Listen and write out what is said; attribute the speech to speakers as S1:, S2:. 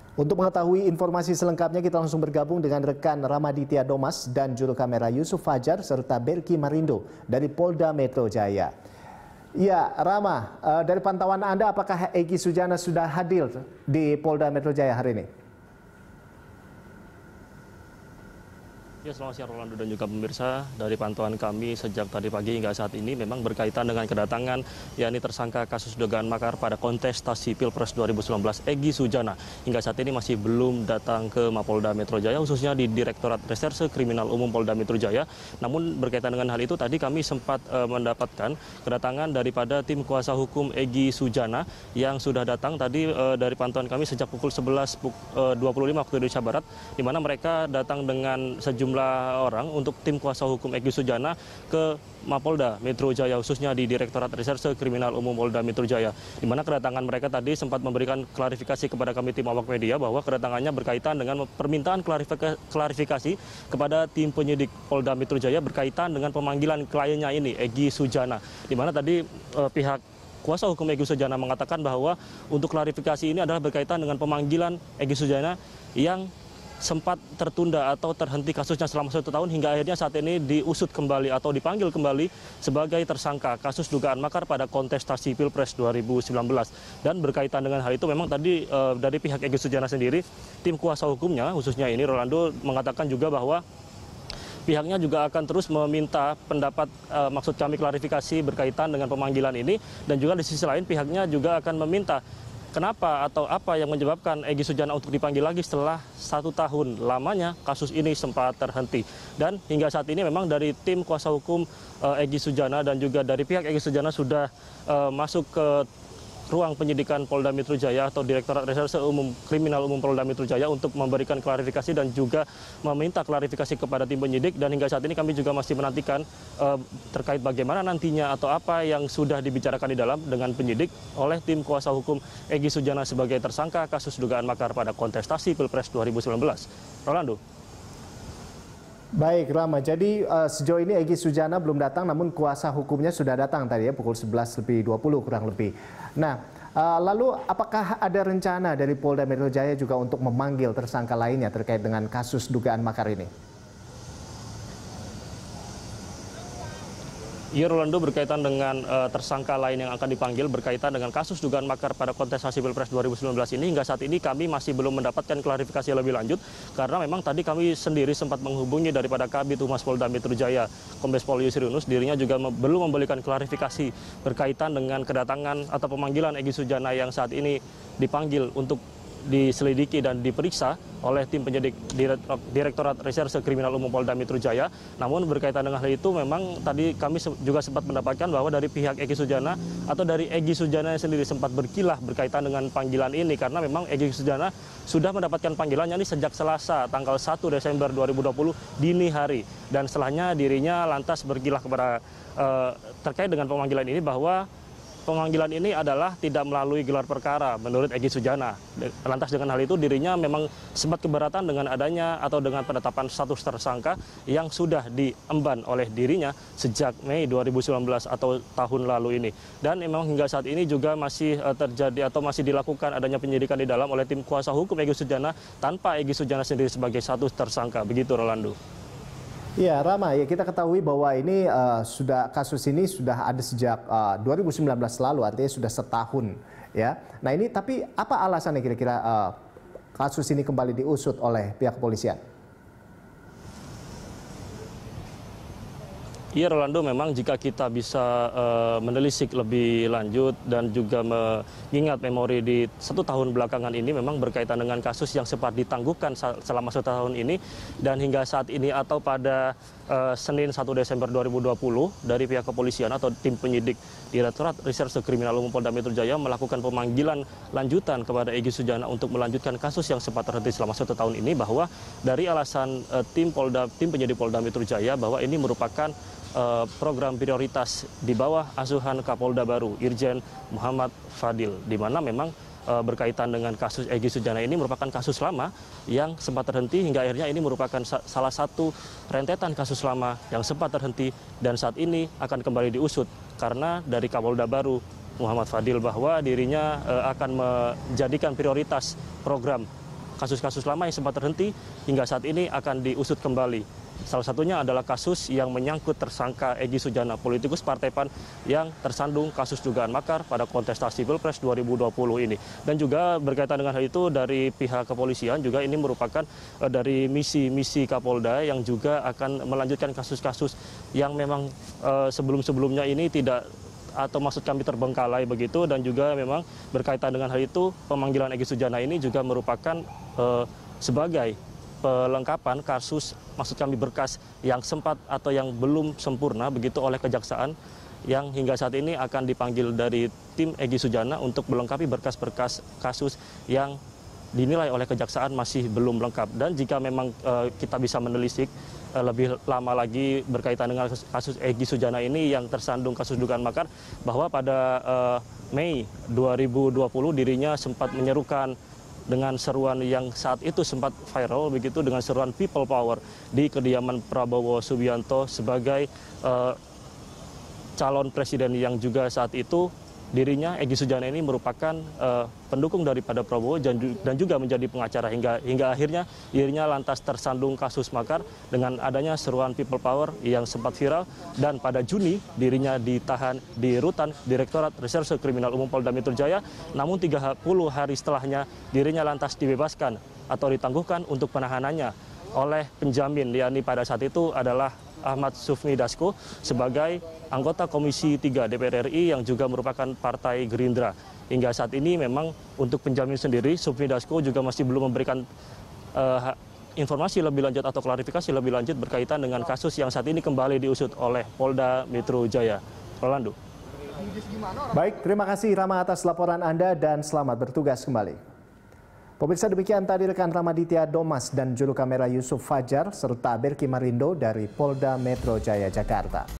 S1: Untuk mengetahui informasi selengkapnya, kita langsung bergabung dengan rekan Ramaditya Domas dan juru kamera Yusuf Fajar serta Berki Marindo dari Polda Metro Jaya. Ya, Rama, dari pantauan Anda, apakah Egy Sujana sudah hadir di Polda Metro Jaya hari ini?
S2: Ya, selamat siang Rolando dan juga pemirsa. Dari pantauan kami sejak tadi pagi hingga saat ini memang berkaitan dengan kedatangan yakni tersangka kasus dugaan makar pada kontestasi Pilpres 2019 Egy Sujana. Hingga saat ini masih belum datang ke Mapolda Metro Jaya, khususnya di Direktorat Reserse Kriminal Umum Polda Metro Jaya. Namun berkaitan dengan hal itu tadi kami sempat mendapatkan kedatangan daripada tim kuasa hukum Egy Sujana yang sudah datang tadi dari pantauan kami sejak pukul 11.25 waktu Indonesia Barat, di mana mereka datang dengan sejumlah orang untuk tim kuasa hukum Egy Sujana ke Mapolda Metro Jaya, khususnya di Direktorat Reserse Kriminal Umum Polda Metro Jaya, di mana kedatangan mereka tadi sempat memberikan klarifikasi kepada kami tim awak media bahwa kedatangannya berkaitan dengan permintaan klarifikasi kepada tim penyidik Polda Metro Jaya berkaitan dengan pemanggilan kliennya ini Egy Sujana, di mana tadi pihak kuasa hukum Egy Sujana mengatakan bahwa untuk klarifikasi ini adalah berkaitan dengan pemanggilan Egy Sujana yang sempat tertunda atau terhenti kasusnya selama 1 tahun hingga akhirnya saat ini diusut kembali atau dipanggil kembali sebagai tersangka kasus dugaan makar pada kontestasi Pilpres 2019. Dan berkaitan dengan hal itu memang tadi dari pihak Egy Sujana sendiri, tim kuasa hukumnya khususnya ini Rolando mengatakan juga bahwa pihaknya juga akan terus meminta pendapat, maksud kami klarifikasi berkaitan dengan pemanggilan ini, dan juga di sisi lain pihaknya juga akan meminta kenapa atau apa yang menyebabkan Egy Sujana untuk dipanggil lagi setelah 1 tahun lamanya kasus ini sempat terhenti. Dan hingga saat ini memang dari tim kuasa hukum Egy Sujana dan juga dari pihak Egy Sujana sudah masuk ke ruang penyidikan Polda Metro Jaya atau Direktorat Reserse Kriminal Umum Polda Metro Jaya untuk memberikan klarifikasi dan juga meminta klarifikasi kepada tim penyidik. Dan hingga saat ini kami juga masih menantikan terkait bagaimana nantinya atau apa yang sudah dibicarakan di dalam dengan penyidik oleh tim kuasa hukum Egy Sujana sebagai tersangka kasus dugaan makar pada kontestasi Pilpres 2019. Rolando.
S1: Baik, Rama. Jadi sejauh ini Egy Sujana belum datang, namun kuasa hukumnya sudah datang tadi ya, pukul 11.20 kurang lebih. Nah, lalu apakah ada rencana dari Polda Metro Jaya juga untuk memanggil tersangka lainnya terkait dengan kasus dugaan makar ini?
S2: Ya, Rolando, berkaitan dengan tersangka lain yang akan dipanggil berkaitan dengan kasus dugaan makar pada kontestasi Pilpres 2019 ini, hingga saat ini kami masih belum mendapatkan klarifikasi lebih lanjut karena memang tadi kami sendiri sempat menghubungi daripada Kabid Humas Polda Metro Jaya Kombes Pol Yusri Yunus, dirinya juga belum memberikan klarifikasi berkaitan dengan kedatangan atau pemanggilan Egy Sujana yang saat ini dipanggil untuk diselidiki dan diperiksa oleh tim penyidik Direktorat Reserse Kriminal Umum Polda Metro Jaya. Namun berkaitan dengan hal itu memang tadi kami juga sempat mendapatkan bahwa dari pihak Egy Sujana atau dari Egy Sujana sendiri sempat berkilah berkaitan dengan panggilan ini, karena memang Egy Sujana sudah mendapatkan panggilannya ini sejak Selasa tanggal 1 Desember 2020 dini hari, dan setelahnya dirinya lantas berkilah kepada terkait dengan pemanggilan ini bahwa pemanggilan ini adalah tidak melalui gelar perkara menurut Egy Sujana. Lantas dengan hal itu dirinya memang sempat keberatan dengan adanya atau dengan penetapan status tersangka yang sudah diemban oleh dirinya sejak Mei 2019 atau tahun lalu ini. Dan memang hingga saat ini juga masih terjadi atau masih dilakukan adanya penyidikan di dalam oleh tim kuasa hukum Egy Sujana tanpa Egy Sujana sendiri sebagai status tersangka. Begitu, Rolando.
S1: Ya, Rama, ya kita ketahui bahwa ini kasus ini sudah ada sejak 2019 lalu, artinya sudah setahun ya. Nah ini tapi apa alasannya kira-kira kasus ini kembali diusut oleh pihak kepolisian?
S2: Iya, Rolando, memang jika kita bisa menelisik lebih lanjut dan juga mengingat memori di 1 tahun belakangan ini memang berkaitan dengan kasus yang sempat ditangguhkan selama 1 tahun ini, dan hingga saat ini atau pada Senin 1 Desember 2020 dari pihak kepolisian atau tim penyidik Direktorat Reserse Kriminal Umum Polda Metro Jaya melakukan pemanggilan lanjutan kepada Egy Sujana untuk melanjutkan kasus yang sempat terhenti selama 1 tahun ini, bahwa dari alasan tim penyidik Polda Metro Jaya bahwa ini merupakan program prioritas di bawah asuhan Kapolda baru Irjen Muhammad Fadil, di mana memang berkaitan dengan kasus Egy Sujana ini merupakan kasus lama yang sempat terhenti hingga akhirnya ini merupakan salah satu rentetan kasus lama yang sempat terhenti dan saat ini akan kembali diusut karena dari Kapolda baru Muhammad Fadil bahwa dirinya akan menjadikan prioritas program kasus-kasus lama yang sempat terhenti hingga saat ini akan diusut kembali. Salah satunya adalah kasus yang menyangkut tersangka Egy Sujana, politikus Partai PAN yang tersandung kasus dugaan makar pada kontestasi Pilpres 2020 ini. Dan juga berkaitan dengan hal itu dari pihak kepolisian juga ini merupakan dari misi Kapolda yang juga akan melanjutkan kasus-kasus yang memang sebelum-sebelumnya ini tidak atau maksud kami terbengkalai begitu, dan juga memang berkaitan dengan hal itu pemanggilan Egy Sujana ini juga merupakan sebagai pelengkapan kasus, maksud kami berkas yang sempat atau yang belum sempurna begitu oleh kejaksaan yang hingga saat ini akan dipanggil dari tim Egy Sujana untuk melengkapi berkas-berkas kasus yang dinilai oleh kejaksaan masih belum lengkap. Dan jika memang kita bisa menelisik lebih lama lagi berkaitan dengan kasus Egy Sujana ini yang tersandung kasus dugaan makar, bahwa pada Mei 2020 dirinya sempat menyerukan dengan seruan yang saat itu sempat viral begitu, dengan seruan People Power di kediaman Prabowo Subianto sebagai calon presiden, yang juga saat itu dirinya Egy Sujana ini merupakan pendukung daripada Prabowo dan juga menjadi pengacara hingga akhirnya dirinya lantas tersandung kasus makar dengan adanya seruan People Power yang sempat viral, dan pada Juni dirinya ditahan di rutan Direktorat Reserse Kriminal Umum Polda Metro Jaya, namun 30 hari setelahnya dirinya lantas dibebaskan atau ditangguhkan untuk penahanannya oleh penjamin, yakni pada saat itu adalah Ahmad Sufmi Dasko sebagai anggota Komisi 3 DPR RI yang juga merupakan Partai Gerindra. Hingga saat ini memang untuk penjamin sendiri, Sufmi Dasko juga masih belum memberikan informasi lebih lanjut atau klarifikasi lebih lanjut berkaitan dengan kasus yang saat ini kembali diusut oleh Polda Metro Jaya. Rolando.
S1: Baik, terima kasih Rama atas laporan Anda dan selamat bertugas kembali. Pemirsa, demikian tadi rekan Ramaditya Domas dan juru kamera Yusuf Fajar serta Berki Marindo dari Polda Metro Jaya, Jakarta.